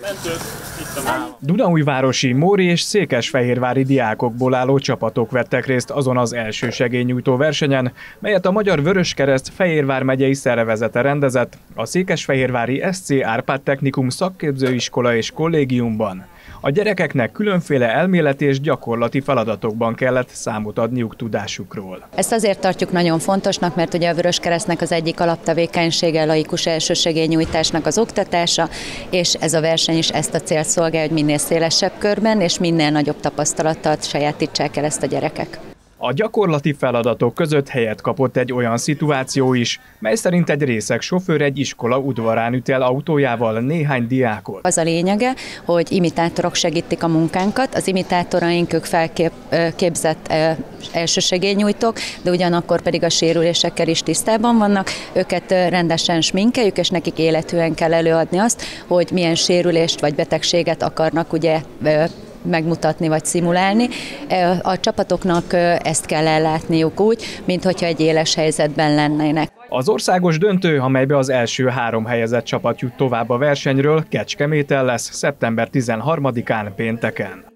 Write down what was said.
Dunaújvárosi, móri és székesfehérvári diákokból álló csapatok vettek részt azon az elsősegélynyújtó versenyen, melyet a Magyar Vöröskereszt Fehérvár megyei szervezete rendezett a székesfehérvári SC Árpád Technikum szakképzőiskola és kollégiumban. A gyerekeknek különféle elméleti és gyakorlati feladatokban kellett számot adniuk tudásukról. Ezt azért tartjuk nagyon fontosnak, mert ugye a Vöröskeresztnek az egyik alaptevékenysége laikus elsősegélynyújtásnak az oktatása, és ez a verseny is ezt a célt szolgálja, hogy minél szélesebb körben és minél nagyobb tapasztalattal sajátítsák el ezt a gyerekek. A gyakorlati feladatok között helyet kapott egy olyan szituáció is, mely szerint egy részeg sofőr egy iskola udvarán üt el autójával néhány diákot. Az a lényege, hogy imitátorok segítik a munkánkat, az imitátoraink ők felképzett elsősegélynyújtók, de ugyanakkor pedig a sérülésekkel is tisztában vannak, őket rendesen sminkeljük, és nekik életűen kell előadni azt, hogy milyen sérülést vagy betegséget akarnak ugye megmutatni vagy szimulálni. A csapatoknak ezt kell ellátniuk úgy, minthogyha egy éles helyzetben lennének. Az országos döntő, amelybe az első 3 helyezett csapat jut tovább a versenyről, Kecskeméten lesz szeptember 13-án pénteken.